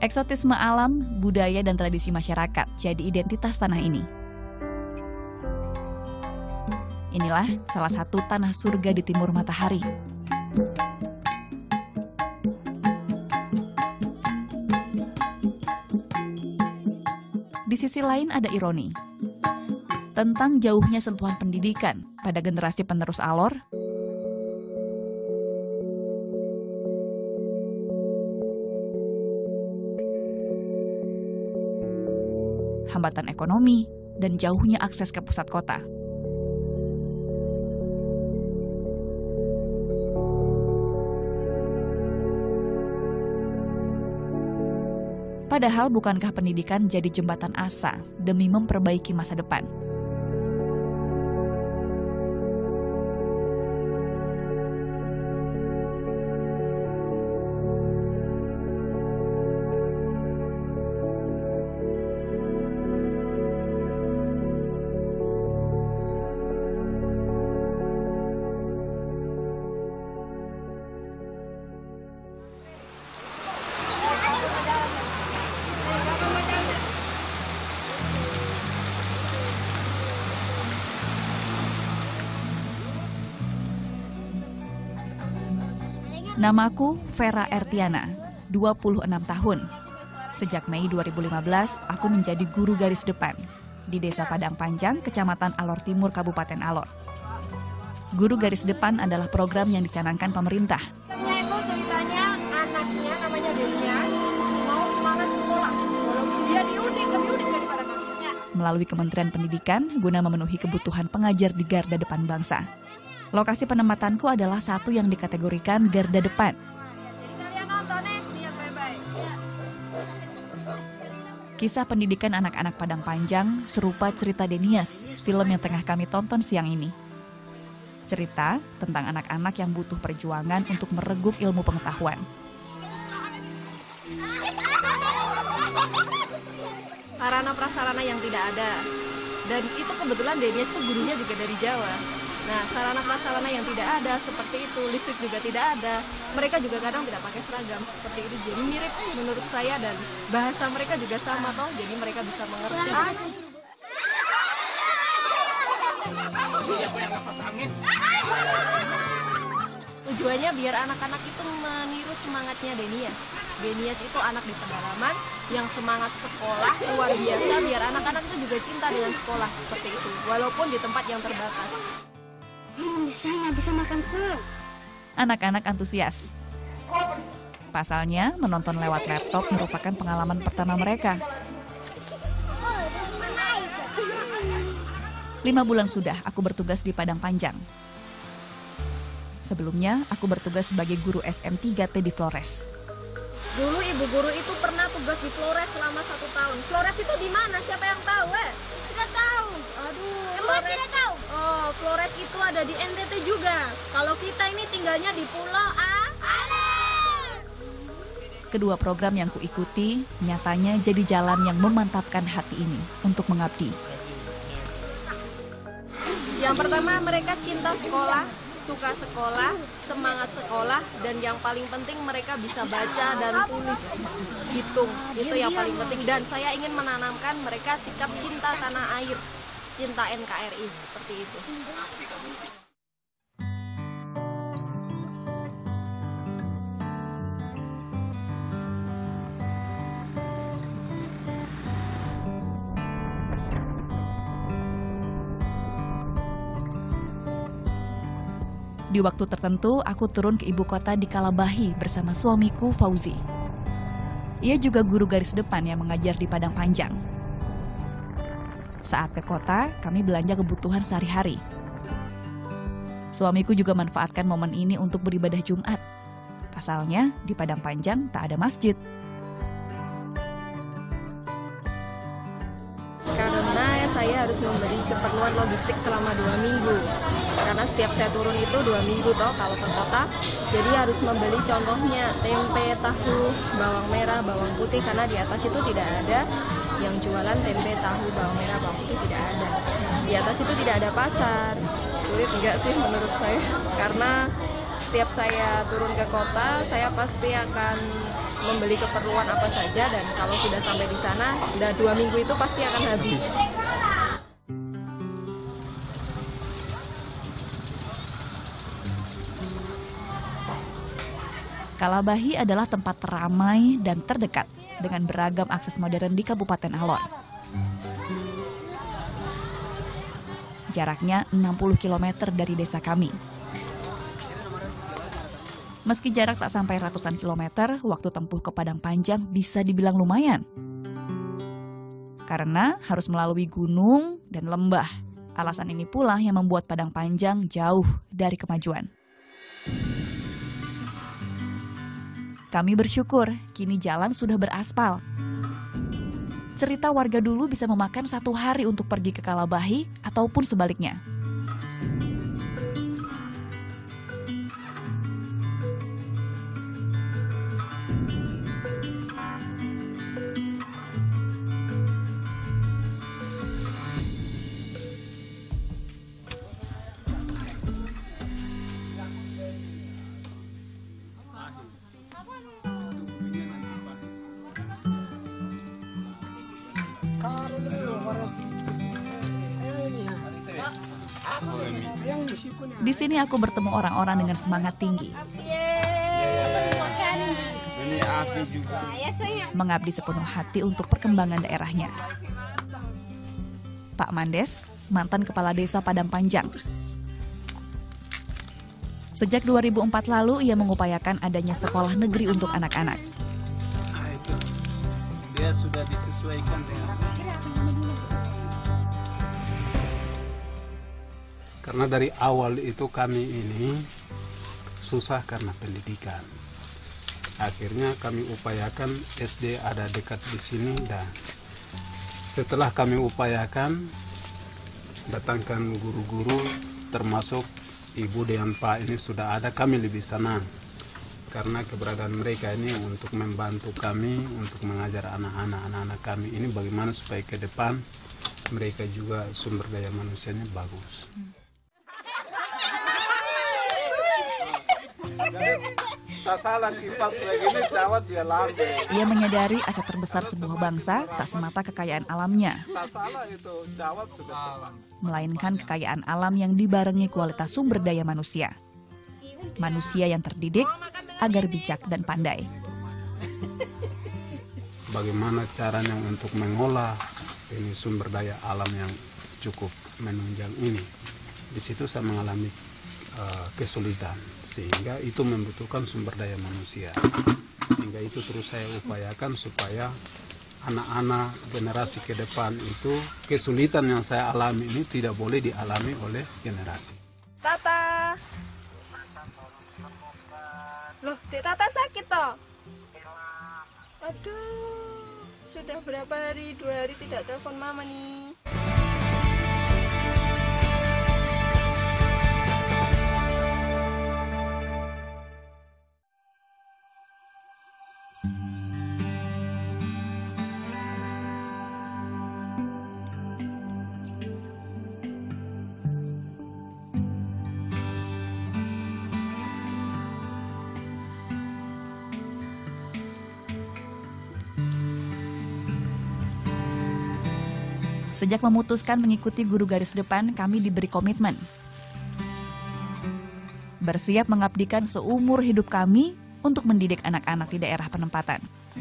Eksotisme alam, budaya, dan tradisi masyarakat jadi identitas tanah ini. Inilah salah satu tanah surga di timur matahari. Di sisi lain ada ironi. Tentang jauhnya sentuhan pendidikan pada generasi penerus Alor, hambatan ekonomi, dan jauhnya akses ke pusat kota. Padahal bukankah pendidikan jadi jembatan asa demi memperbaiki masa depan? Namaku Vera Ertiana, 26 tahun. Sejak Mei 2015, aku menjadi guru garis depan di Desa Padang Panjang, Kecamatan Alor Timur, Kabupaten Alor. Guru garis depan adalah program yang dicanangkan pemerintah. Itu ceritanya anaknya namanya Denias mau semangat sekolah, walaupun dia diudik daripada kami. Melalui Kementerian Pendidikan guna memenuhi kebutuhan pengajar di garda depan bangsa. Lokasi penempatanku adalah satu yang dikategorikan garda depan. Jadi kalian nonton lihat baik-baik. Kisah pendidikan anak-anak Padang Panjang serupa cerita Denias, film yang tengah kami tonton siang ini. Cerita tentang anak-anak yang butuh perjuangan untuk mereguk ilmu pengetahuan. Sarana-prasarana yang tidak ada. Dan itu kebetulan Denias itu gurunya juga dari Jawa. Nah, sarana-prasarana yang tidak ada seperti itu, listrik juga tidak ada. Mereka juga kadang tidak pakai seragam seperti itu. Jadi mirip menurut saya dan bahasa mereka juga sama toh. Jadi mereka bisa mengerti. Tujuannya biar anak-anak itu meniru semangatnya Denias. Denias itu anak di pedalaman yang semangat sekolah luar biasa, biar anak-anak itu juga cinta dengan sekolah seperti itu, walaupun di tempat yang terbatas. Saya nggak bisa makan full. Anak-anak antusias. Pasalnya, menonton lewat laptop merupakan pengalaman pertama mereka. 5 bulan sudah aku bertugas di Padang Panjang. Sebelumnya, aku bertugas sebagai guru SM3T di Flores. Dulu ibu guru itu pernah tugas di Flores selama 1 tahun. Flores itu di mana? Siapa yang tahu? Tidak tahu. Aduh. Flores tidak tahu. Oh, Flores itu ada di NTT juga. Kalau kita ini tinggalnya di Pulau Kedua program yang kuikuti nyatanya jadi jalan yang memantapkan hati ini untuk mengabdi. Yang pertama, mereka cinta sekolah, suka sekolah, semangat sekolah, dan yang paling penting mereka bisa baca dan tulis, hitung. Itu yang paling penting. Dan saya ingin menanamkan mereka sikap cinta tanah air, cinta NKRI, seperti itu. Di waktu tertentu, aku turun ke ibu kota di Kalabahi bersama suamiku Fauzi. Ia juga guru garis depan yang mengajar di Padang Panjang. Saat ke kota, kami belanja kebutuhan sehari-hari. Suamiku juga manfaatkan momen ini untuk beribadah Jumat. Pasalnya, di Padang Panjang tak ada masjid. Karena saya harus memberi keperluan logistik selama 2 minggu. Karena setiap saya turun itu 2 minggu toh kalau ke kota. Jadi harus membeli contohnya tempe, tahu, bawang merah, bawang putih. Karena di atas itu tidak ada yang jualan tempe, tahu, bawang merah, bawang putih, tidak ada. Di atas itu tidak ada pasar. Sulit enggak sih menurut saya? Karena setiap saya turun ke kota, saya pasti akan membeli keperluan apa saja, dan kalau sudah sampai di sana, udah 2 minggu itu pasti akan habis. Kalabahi adalah tempat ramai dan terdekat dengan beragam akses modern di Kabupaten Alor. Jaraknya 60 km dari desa kami. Meski jarak tak sampai ratusan kilometer, waktu tempuh ke Padang Panjang bisa dibilang lumayan. Karena harus melalui gunung dan lembah. Alasan ini pula yang membuat Padang Panjang jauh dari kemajuan. Kami bersyukur kini jalan sudah beraspal. Cerita warga dulu bisa memakan 1 hari untuk pergi ke Kalabahi ataupun sebaliknya. Di sini aku bertemu orang-orang dengan semangat tinggi. Mengabdi sepenuh hati untuk perkembangan daerahnya. Pak Mandes, mantan kepala desa Padang Panjang. Sejak 2004 lalu, ia mengupayakan adanya sekolah negeri untuk anak-anak. Dia sudah disesuaikan dengan. Karena dari awal itu kami ini susah karena pendidikan. Akhirnya kami upayakan SD ada dekat di sini, dan setelah kami upayakan datangkan guru-guru termasuk Ibu dengan Pak ini sudah ada, kami lebih senang. Karena keberadaan mereka ini untuk membantu kami untuk mengajar anak-anak kami ini bagaimana supaya ke depan mereka juga sumber daya manusianya bagus. Sasalan kipas begini cawat dia lambe. Ia menyadari aset terbesar sebuah bangsa tak semata kekayaan alamnya, melainkan kekayaan alam yang dibarengi kualitas sumber daya manusia. Manusia yang terdidik agar bijak dan pandai. Bagaimana caranya untuk mengolah ini sumber daya alam yang cukup menunjang ini? Di situ saya mengalami kesulitan, sehingga itu membutuhkan sumber daya manusia. Sehingga itu terus saya upayakan supaya anak-anak generasi ke depan itu kesulitan yang saya alami ini tidak boleh dialami oleh generasi. Tata! Loh, Dek Tata sakit toh? Aduh, sudah berapa hari, 2 hari tidak telepon Mama nih. Sejak memutuskan mengikuti guru garis depan, kami diberi komitmen. Bersiap mengabdikan seumur hidup kami untuk mendidik anak-anak di daerah penempatan.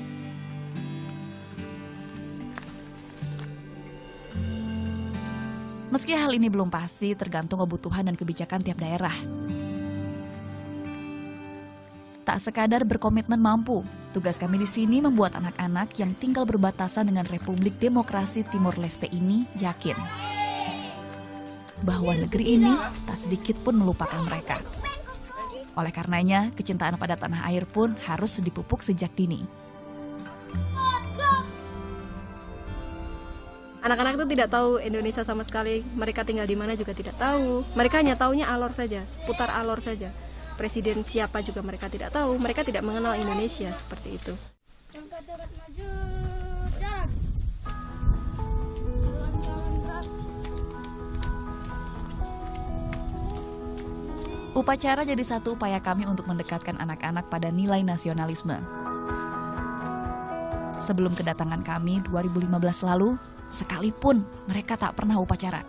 Meski hal ini belum pasti, tergantung kebutuhan dan kebijakan tiap daerah. Tak sekadar berkomitmen mampu, tugas kami di sini membuat anak-anak yang tinggal berbatasan dengan Republik Demokrasi Timor Leste ini yakin bahwa negeri ini tak sedikit pun melupakan mereka. Oleh karenanya, kecintaan pada tanah air pun harus dipupuk sejak dini. Anak-anak itu tidak tahu Indonesia sama sekali. Mereka tinggal di mana juga tidak tahu. Mereka hanya taunya Alor saja, seputar Alor saja. Presiden siapa juga mereka tidak tahu. Mereka tidak mengenal Indonesia seperti itu. Upacara jadi satu upaya kami untuk mendekatkan anak-anak pada nilai nasionalisme. Sebelum kedatangan kami 2015 lalu, sekalipun mereka tak pernah upacara.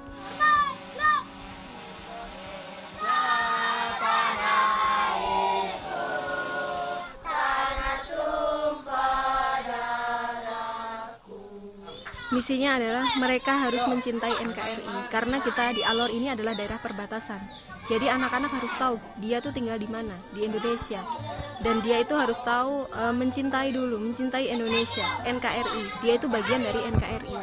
Misinya adalah mereka harus mencintai NKRI karena kita di Alor ini adalah daerah perbatasan. Jadi anak-anak harus tahu dia tuh tinggal di mana, di Indonesia. Dan dia itu harus tahu mencintai dulu, mencintai Indonesia, NKRI. Dia itu bagian dari NKRI.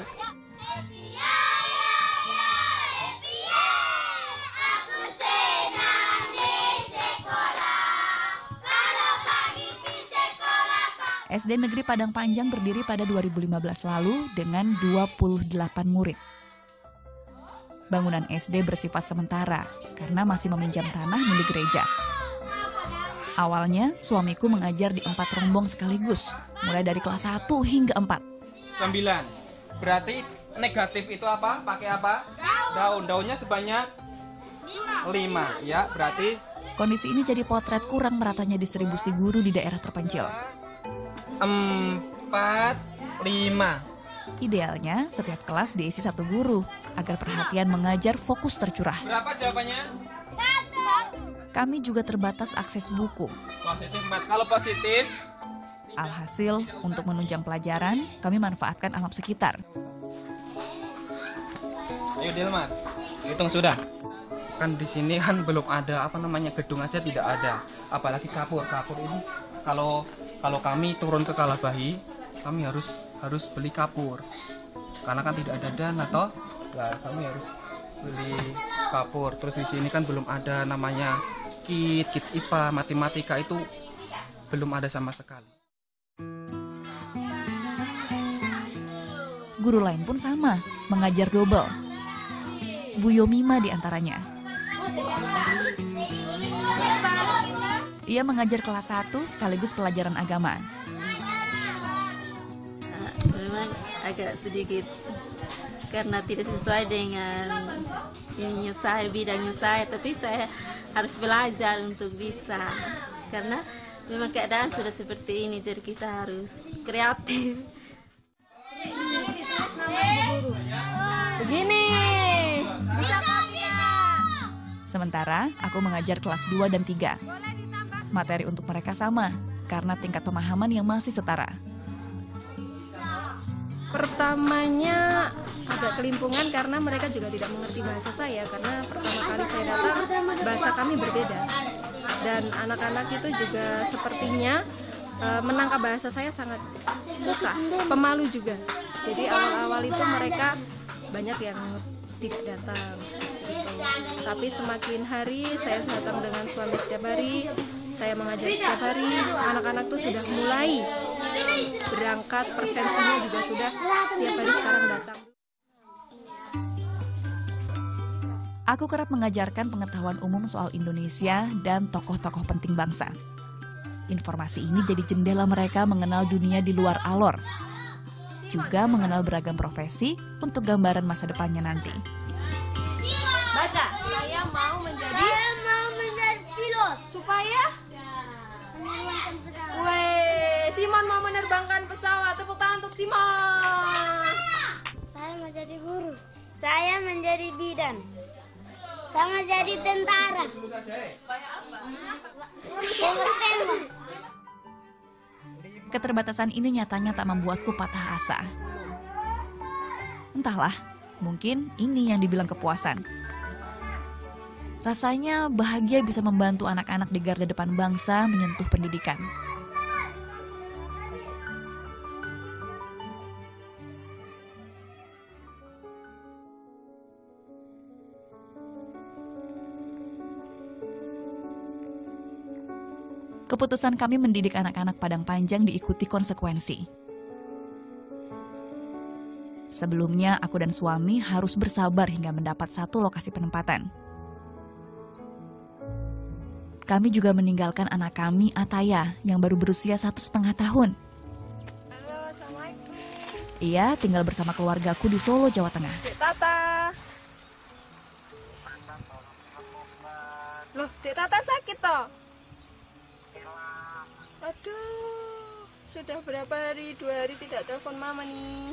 SD Negeri Padang Panjang berdiri pada 2015 lalu dengan 28 murid. Bangunan SD bersifat sementara karena masih meminjam tanah milik gereja. Awalnya, suamiku mengajar di 4 rombong sekaligus, mulai dari kelas 1 hingga 4. 9. Berarti negatif itu apa? Pakai apa? Daun. Daunnya sebanyak 5. Ya, berarti Kondisi ini jadi potret kurang meratanya distribusi guru di daerah terpencil. 4, 5. Idealnya, setiap kelas diisi 1 guru, agar perhatian mengajar fokus tercurah. Berapa jawabannya? 1. Kami juga terbatas akses buku. Positif, Mat. Kalau positif, Alhasil, untuk menunjang pelajaran, kami manfaatkan alam sekitar. ayo Dilmat. Hitung sudah. Kan di sini kan belum ada gedung aja tidak ada. Apalagi kapur. Kapur ini kalau kami turun ke Kalabahi, kami harus beli kapur. Karena kan tidak ada dana toh. Lah kami harus beli kapur. Terus di sini kan belum ada namanya kit IPA, matematika itu belum ada sama sekali. Guru lain pun sama, mengajar double. Bu Yomima diantaranya. Ia mengajar kelas 1 sekaligus pelajaran agama. Memang agak sedikit karena tidak sesuai dengan ininya saya, bidangnya saya, tapi saya harus belajar untuk bisa karena memang keadaan sudah seperti ini, jadi kita harus kreatif. Begini. Sementara aku mengajar kelas 2 dan 3. Materi untuk mereka sama, karena tingkat pemahaman yang masih setara. Pertamanya agak kelimpungan karena mereka juga tidak mengerti bahasa saya, karena pertama kali saya datang bahasa kami berbeda. Dan anak-anak itu juga sepertinya menangkap bahasa saya sangat susah, pemalu juga. Jadi awal-awal itu mereka banyak yang tidak datang. Tapi semakin hari saya datang dengan suami setiap hari, saya mengajar setiap hari, anak-anak tuh sudah mulai berangkat, presensinya juga sudah setiap hari sekarang datang. Aku kerap mengajarkan pengetahuan umum soal Indonesia dan tokoh-tokoh penting bangsa. Informasi ini jadi jendela mereka mengenal dunia di luar Alor. Juga mengenal beragam profesi untuk gambaran masa depannya nanti. Baca. Saya mau menjadi pilot. supaya Simon mau menerbangkan pesawat. Tepuk tangan untuk Simon. Saya mau jadi guru. Saya menjadi bidan. Saya mau jadi tentara. Tembak-tembak. Keterbatasan ini nyatanya tak membuatku patah asa. Entahlah, mungkin ini yang dibilang kepuasan. Rasanya bahagia bisa membantu anak-anak di garda depan bangsa menyentuh pendidikan. Keputusan kami mendidik anak-anak Padang Panjang diikuti konsekuensi. Sebelumnya, aku dan suami harus bersabar hingga mendapat 1 lokasi penempatan. Kami juga meninggalkan anak kami, Ataya, yang baru berusia 1,5 tahun. Halo, Assalamualaikum. Ia tinggal bersama keluargaku di Solo, Jawa Tengah. Dek Tata. Loh, Dek Tata sakit toh? Aduh, Sudah berapa hari? 2 hari tidak telepon mama nih.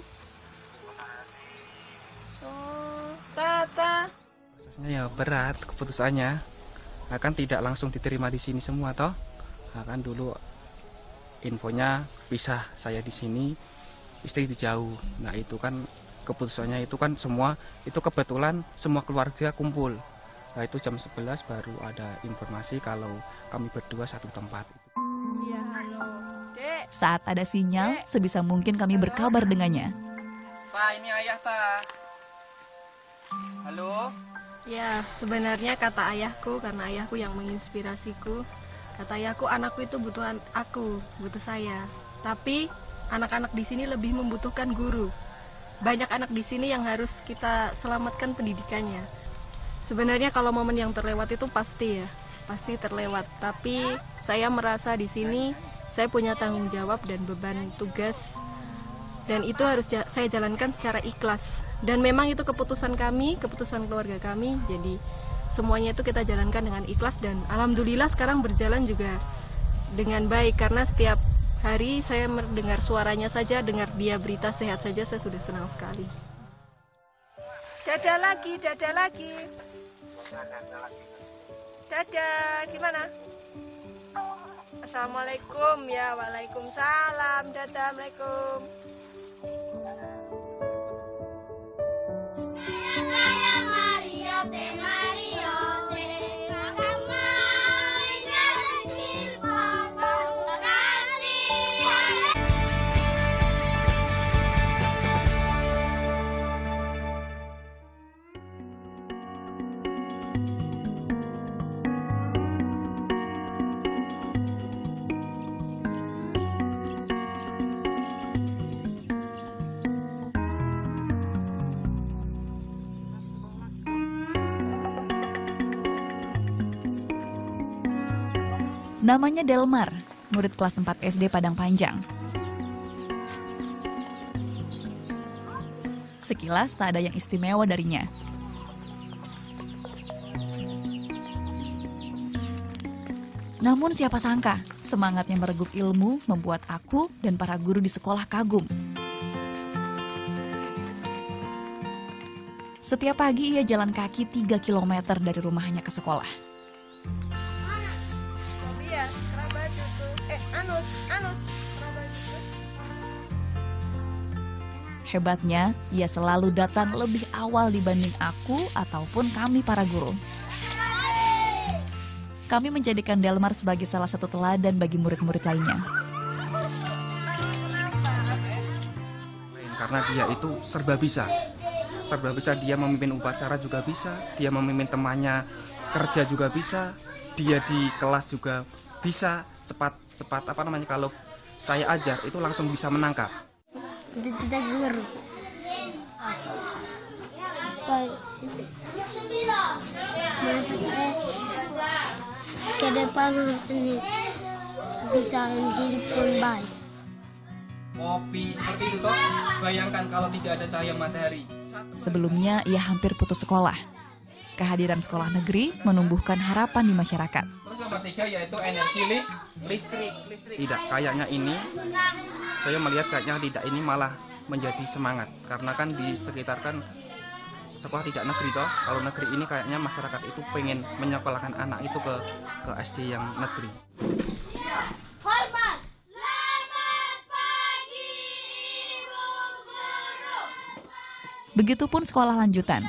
Oh, Tata. Prosesnya ya berat keputusannya. Akan tidak langsung diterima di sini semua toh. Akan dulu infonya pisah, saya di sini, istri di jauh. Nah itu kan keputusannya itu kan semua itu kebetulan semua keluarga kumpul. Nah itu jam 11 baru ada informasi kalau kami berdua satu tempat. Iya, halo. Dek. Saat ada sinyal, sebisa mungkin kami berkabar dengannya. Pak, ini ayah ta. Halo. Ya, sebenarnya kata ayahku, karena ayahku yang menginspirasiku. Kata ayahku, anakku itu butuh aku, butuh saya. Tapi anak-anak di sini lebih membutuhkan guru. Banyak anak di sini yang harus kita selamatkan pendidikannya. Sebenarnya kalau momen yang terlewat itu pasti ya, pasti terlewat. Tapi saya merasa di sini saya punya tanggung jawab dan beban tugas, dan itu harus saya jalankan secara ikhlas. Dan memang itu keputusan kami, keputusan keluarga kami. Jadi semuanya itu kita jalankan dengan ikhlas, dan alhamdulillah sekarang berjalan juga dengan baik, karena setiap hari saya mendengar suaranya saja, dengar dia berita sehat saja, saya sudah senang sekali. Dadah lagi, dadah lagi. Dadah, gimana? Assalamualaikum, ya waalaikumsalam, dadah, assalamualaikum. Namanya Delmar, murid kelas 4 SD Padang Panjang. Sekilas tak ada yang istimewa darinya. Namun siapa sangka, semangatnya meregup ilmu membuat aku dan para guru di sekolah kagum. Setiap pagi ia jalan kaki 3 km dari rumahnya ke sekolah. Hebatnya, ia selalu datang lebih awal dibanding aku ataupun kami para guru. Kami menjadikan Delmar sebagai salah satu teladan bagi murid-murid lainnya. Karena dia itu serba bisa. Serba bisa, dia memimpin upacara juga bisa, dia memimpin temannya kerja juga bisa, dia di kelas juga bisa, cepat kalau saya ajar itu langsung bisa menangkap. Cita-cita guru. Maksudnya ke depan ini bisa hidup pun baik. Kopi seperti itu toh, bayangkan kalau tidak ada cahaya matahari. Sebelumnya ia hampir putus sekolah. Kehadiran sekolah negeri menumbuhkan harapan di masyarakat. Terus nomor 3 yaitu energi listrik. Tidak, kayaknya ini saya melihat kayaknya tidak, ini malah menjadi semangat, karena kan di sekitar kan sekolah tidak negeri toh. Kalau negeri ini kayaknya masyarakat itu pengen menyekolahkan anak itu ke SD yang negeri. Hormat, selamat pagi Ibu Guru. Begitupun sekolah lanjutan.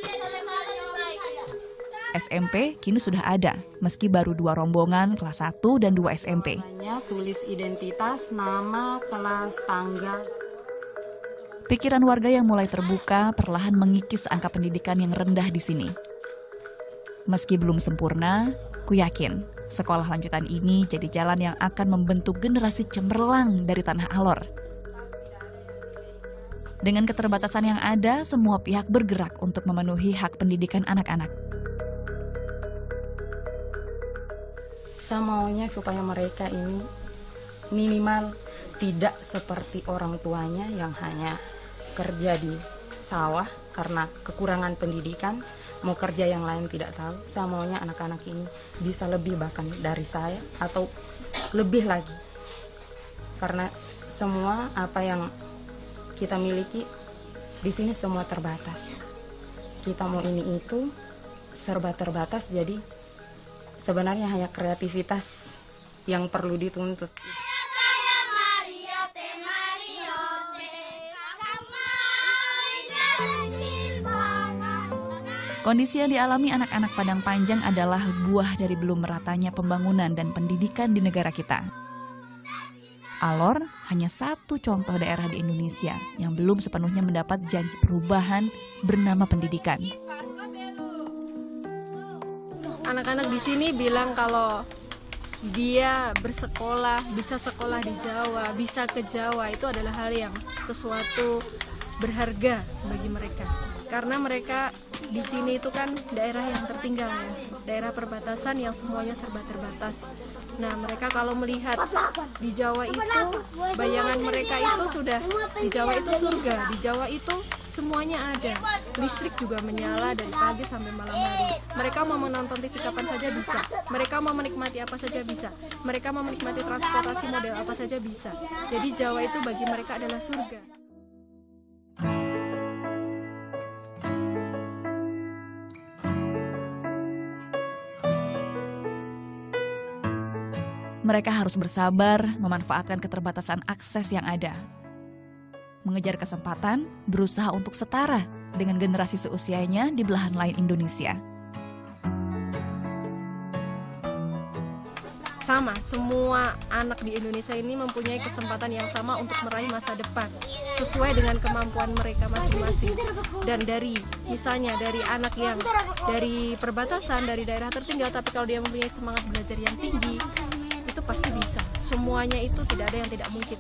SMP kini sudah ada, meski baru 2 rombongan kelas 1 dan 2 SMP. Tulis identitas, nama, kelas, tanggal. Pikiran warga yang mulai terbuka perlahan mengikis angka pendidikan yang rendah di sini. Meski belum sempurna, ku yakin sekolah lanjutan ini jadi jalan yang akan membentuk generasi cemerlang dari tanah Alor. Dengan keterbatasan yang ada, semua pihak bergerak untuk memenuhi hak pendidikan anak-anak. Saya maunya supaya mereka ini minimal tidak seperti orang tuanya yang hanya kerja di sawah karena kekurangan pendidikan, mau kerja yang lain tidak tahu. Saya maunya anak-anak ini bisa lebih bahkan dari saya atau lebih lagi. karena semua apa yang kita miliki di sini semua terbatas. Kita mau ini itu serba terbatas, jadi sebenarnya hanya kreativitas yang perlu dituntut. Kondisi yang dialami anak-anak Padang Panjang adalah buah dari belum meratanya pembangunan dan pendidikan di negara kita. Alor hanya satu contoh daerah di Indonesia yang belum sepenuhnya mendapat janji perubahan bernama pendidikan. Anak-anak di sini bilang kalau dia bersekolah, bisa sekolah di Jawa, bisa ke Jawa, itu adalah hal yang sesuatu berharga bagi mereka. Karena mereka di sini itu kan daerah yang tertinggal ya, daerah perbatasan yang semuanya serba terbatas. Nah, mereka kalau melihat di Jawa itu, bayangan mereka itu sudah di Jawa itu surga, di Jawa itu semuanya ada. Listrik juga menyala dari pagi sampai malam hari. Mereka mau menonton TV kapan saja bisa. Mereka mau menikmati apa saja bisa. Mereka mau menikmati transportasi model apa saja bisa. Jadi Jawa itu bagi mereka adalah surga. Mereka harus bersabar memanfaatkan keterbatasan akses yang ada. Mengejar kesempatan, berusaha untuk setara dengan generasi seusianya di belahan lain Indonesia. Sama, semua anak di Indonesia ini mempunyai kesempatan yang sama untuk meraih masa depan sesuai dengan kemampuan mereka masing-masing. Dan misalnya dari anak yang dari perbatasan, dari daerah tertinggal, tapi kalau dia mempunyai semangat belajar yang tinggi, itu pasti bisa. Semuanya itu tidak ada yang tidak mungkin.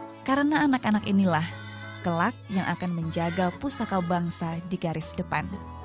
Karena anak-anak inilah kelak yang akan menjaga pusaka bangsa di garis depan.